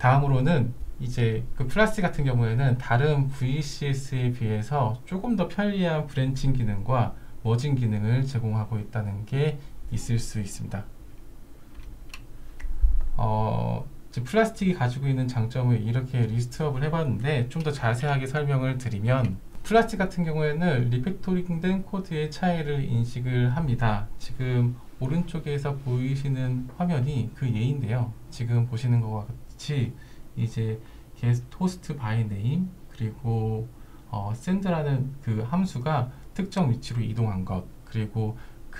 다음으로는 이제 그 플라스틱 같은 경우에는 다른 VCS에 비해서 조금 더 편리한 브랜칭 기능과 머징 기능을 제공하고 있다는 게 있을 수 있습니다. 플라스틱이 가지고 있는 장점을 이렇게 리스트업을 해봤는데 좀 더 자세하게 설명을 드리면, 플라스틱 같은 경우에는 리팩토링된 코드의 차이를 인식을 합니다. 지금 오른쪽에서 보이시는 화면이 그 예인데요. 지금 보시는 것과 같이 이제 get host by name 그리고 send라는 그 함수가 특정 위치로 이동한 것, 그리고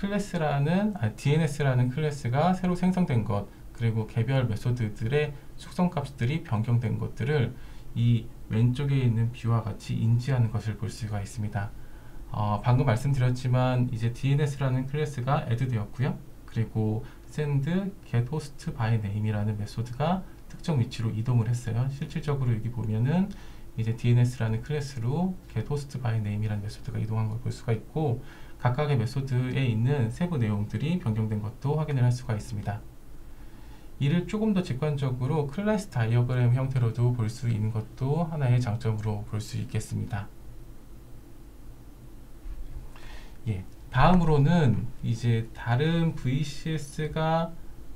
DNS라는 클래스가 새로 생성된 것, 그리고 개별 메소드들의 속성 값들이 변경된 것들을 이 왼쪽에 있는 뷰와 같이 인지하는 것을 볼 수가 있습니다. 방금 말씀드렸지만 이제 DNS라는 클래스가 add 되었고요. 그리고 send get host by name이라는 메소드가 특정 위치로 이동을 했어요. 실질적으로 여기 보면은 이제 DNS라는 클래스로 get host by name이라는 메소드가 이동한 걸 볼 수가 있고, 각각의 메소드에 있는 세부 내용들이 변경된 것도 확인을 할 수가 있습니다. 이를 조금 더 직관적으로 클래스 다이어그램 형태로도 볼 수 있는 것도 하나의 장점으로 볼 수 있겠습니다. 예, 다음으로는 이제 다른 VCS가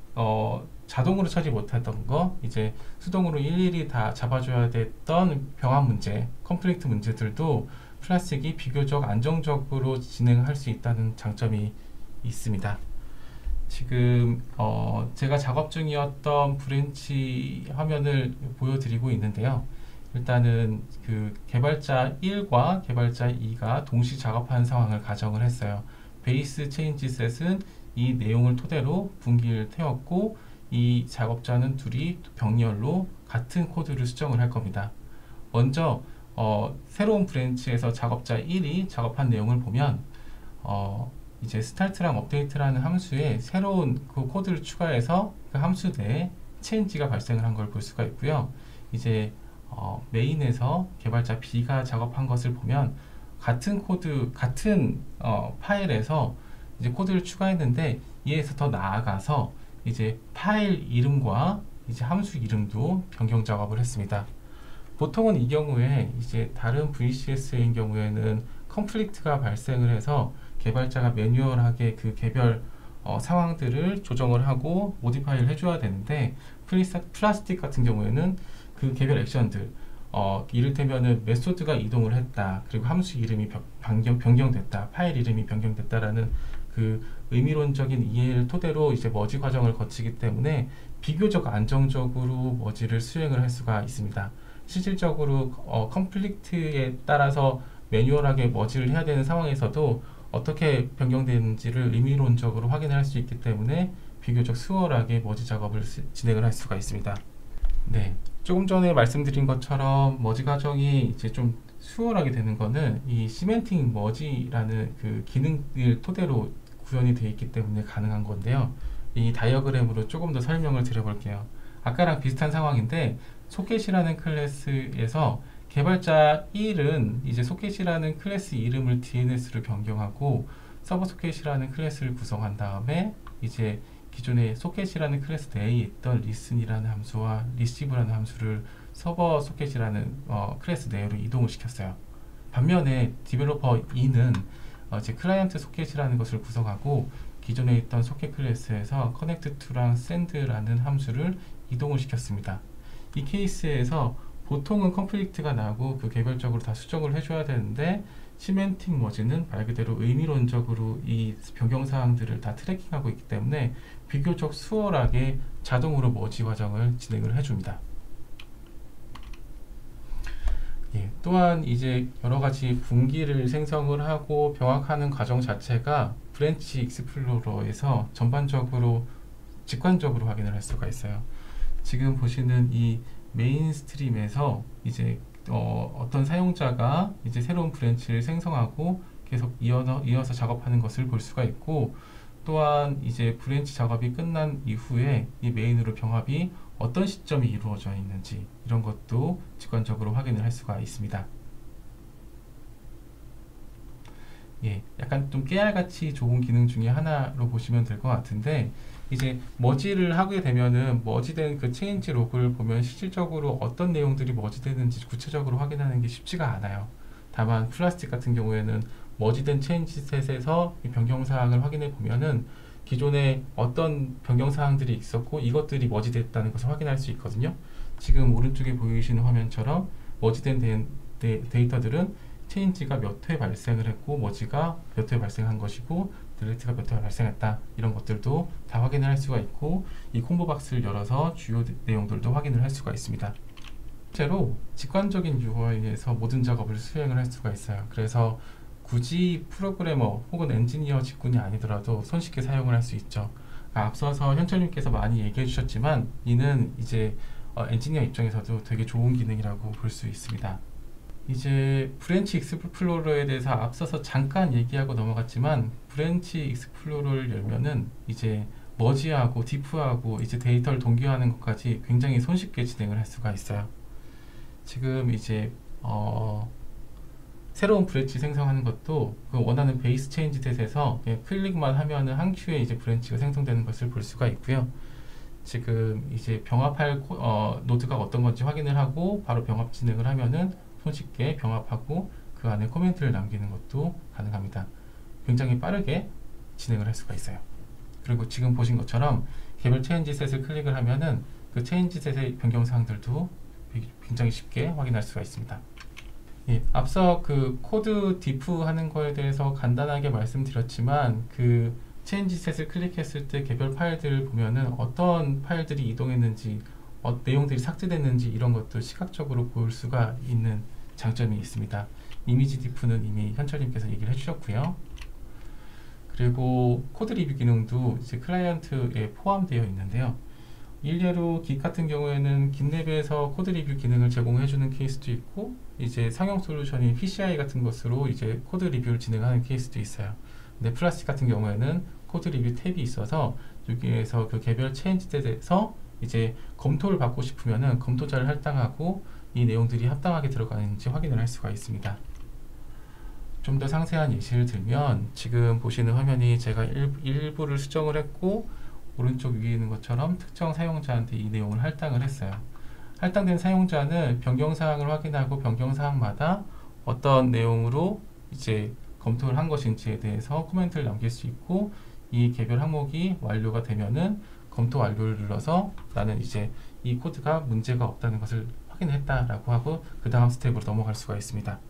자동으로 처리 못하던 거, 이제 수동으로 일일이 다 잡아줘야 됐던 병합 문제, 컴플렉트 문제들도 플라스틱이 비교적 안정적으로 진행할 수 있다는 장점이 있습니다. 지금 제가 작업 중이었던 브랜치 화면을 보여드리고 있는데요. 일단은 그 개발자 1과 개발자 2가 동시 작업한 상황을 가정을 했어요. 베이스 체인지 셋은 이 내용을 토대로 분기를 태웠고, 이 작업자는 둘이 병렬로 같은 코드를 수정을 할 겁니다. 먼저 새로운 브랜치에서 작업자 1이 작업한 내용을 보면 이제 스타트랑 업데이트라는 함수에 새로운 그 코드를 추가해서 그 함수 내에 체인지가 발생을 한 걸 볼 수가 있고요. 이제 메인에서 개발자 B가 작업한 것을 보면 같은 코드, 같은 파일에서 이제 코드를 추가했는데, 이에서 더 나아가서 이제 파일 이름과 이제 함수 이름도 변경 작업을 했습니다. 보통은 이 경우에 이제 다른 VCS인 경우에는 컨플릭트가 발생을 해서 개발자가 매뉴얼하게 그 개별 상황들을 조정을 하고 모디파이를 해줘야 되는데, 플라스틱 같은 경우에는 그 개별 액션들, 이를테면은 메소드가 이동을 했다, 그리고 함수 이름이 변경됐다, 파일 이름이 변경됐다라는 그 의미론적인 이해를 토대로 이제 머지 과정을 거치기 때문에 비교적 안정적으로 머지를 수행을 할 수가 있습니다. 실질적으로 컨플릭트에 따라서 매뉴얼하게 머지를 해야 되는 상황에서도 어떻게 변경되는지를 의미론적으로 확인할 수 있기 때문에 비교적 수월하게 머지 작업을 진행을 할 수가 있습니다. 네, 조금 전에 말씀드린 것처럼 머지 과정이 이제 좀 수월하게 되는 거는 이 시멘팅 머지라는 그 기능을 토대로 구현이 되어 있기 때문에 가능한 건데요. 이 다이어그램으로 조금 더 설명을 드려볼게요. 아까랑 비슷한 상황인데, 소켓이라는 클래스에서 개발자 1은 이제 소켓이라는 클래스 이름을 DNS로 변경하고 서버 소켓이라는 클래스를 구성한 다음에 이제 기존의 소켓이라는 클래스 내에 있던 listen이라는 함수와 receive라는 함수를 서버 소켓이라는 클래스 내로 이동을 시켰어요. 반면에 디벨로퍼 2는 이제 클라이언트 소켓이라는 것을 구성하고 기존에 있던 소켓 클래스에서 connect to랑 send라는 함수를 이동을 시켰습니다. 이 케이스에서 보통은 컨플릭트가 나고 그 개별적으로 다 수정을 해줘야 되는데, 시멘팅 머지는 말 그대로 의미론적으로 이 변경 사항들을 다 트래킹하고 있기 때문에 비교적 수월하게 자동으로 머지 과정을 진행을 해줍니다. 예, 또한 이제 여러 가지 분기를 생성을 하고 병합하는 과정 자체가 브랜치 익스플로러에서 전반적으로 직관적으로 확인을 할 수가 있어요. 지금 보시는 이 메인 스트림에서 이제 어떤 사용자가 이제 새로운 브랜치를 생성하고 계속 이어서 작업하는 것을 볼 수가 있고, 또한 이제 브랜치 작업이 끝난 이후에 이 메인으로 병합이 어떤 시점이 이루어져 있는지 이런 것도 직관적으로 확인을 할 수가 있습니다. 예, 약간 좀 깨알같이 좋은 기능 중에 하나로 보시면 될 것 같은데, 이제 머지를 하게 되면은 머지된 그 체인지 로그를 보면 실질적으로 어떤 내용들이 머지되는지 구체적으로 확인하는 게 쉽지가 않아요. 다만 플라스틱 같은 경우에는 머지된 체인지 셋에서 이 변경 사항을 확인해 보면은 기존에 어떤 변경 사항들이 있었고 이것들이 머지됐다는 것을 확인할 수 있거든요. 지금 오른쪽에 보이시는 화면처럼 머지된 데이터들은 체인지가 몇 회 발생을 했고 머지가 몇 회 발생한 것이고 딜리트가 몇 회 발생했다, 이런 것들도 다 확인을 할 수가 있고 이 콤보 박스를 열어서 주요 내용들도 확인을 할 수가 있습니다. 실제로 직관적인 UI에서 모든 작업을 수행을 할 수가 있어요. 그래서 굳이 프로그래머 혹은 엔지니어 직군이 아니더라도 손쉽게 사용을 할 수 있죠. 앞서서 현철님께서 많이 얘기해 주셨지만 이는 이제 엔지니어 입장에서도 되게 좋은 기능이라고 볼 수 있습니다. 이제 브랜치 익스플로러에 대해서 앞서서 잠깐 얘기하고 넘어갔지만 브랜치 익스플로러를 열면은 이제 머지하고 디프하고 이제 데이터를 동기화하는 것까지 굉장히 손쉽게 진행을 할 수가 있어요. 지금 이제 새로운 브랜치 생성하는 것도 그 원하는 베이스 체인지 셋에서 클릭만 하면은 한 큐에 이제 브랜치가 생성되는 것을 볼 수가 있고요. 지금 이제 병합할 노드가 어떤 건지 확인을 하고 바로 병합 진행을 하면은 손쉽게 병합하고 그 안에 코멘트를 남기는 것도 가능합니다. 굉장히 빠르게 진행을 할 수가 있어요. 그리고 지금 보신 것처럼 개별 체인지 셋을 클릭을 하면은 그 체인지 셋의 변경 사항들도 굉장히 쉽게 확인할 수가 있습니다. 예, 앞서 그 코드 디프 하는 거에 대해서 간단하게 말씀드렸지만 그 체인지 셋을 클릭했을 때 개별 파일들을 보면은 어떤 파일들이 이동했는지 내용들이 삭제됐는지 이런 것도 시각적으로 볼 수가 있는 장점이 있습니다. 이미지 디프는 이미 현철님께서 얘기를 해주셨고요. 그리고 코드 리뷰 기능도 이제 클라이언트에 포함되어 있는데요. 일례로 깃 같은 경우에는 깃랩에서 코드 리뷰 기능을 제공해주는 케이스도 있고 이제 상용 솔루션인 PCI 같은 것으로 이제 코드 리뷰를 진행하는 케이스도 있어요. 근데 플라스틱 같은 경우에는 코드 리뷰 탭이 있어서 여기에서 그 개별 체인지들에서 이제 검토를 받고 싶으면은 검토자를 할당하고 이 내용들이 합당하게 들어가는지 확인을 할 수가 있습니다. 좀 더 상세한 예시를 들면 지금 보시는 화면이 제가 일부를 수정을 했고 오른쪽 위에 있는 것처럼 특정 사용자한테 이 내용을 할당을 했어요. 할당된 사용자는 변경사항을 확인하고 변경사항마다 어떤 내용으로 이제 검토를 한 것인지에 대해서 코멘트를 남길 수 있고 이 개별 항목이 완료가 되면은 검토 완료를 눌러서 나는 이제 이 코드가 문제가 없다는 것을 확인했다라고 하고 그 다음 스텝으로 넘어갈 수가 있습니다.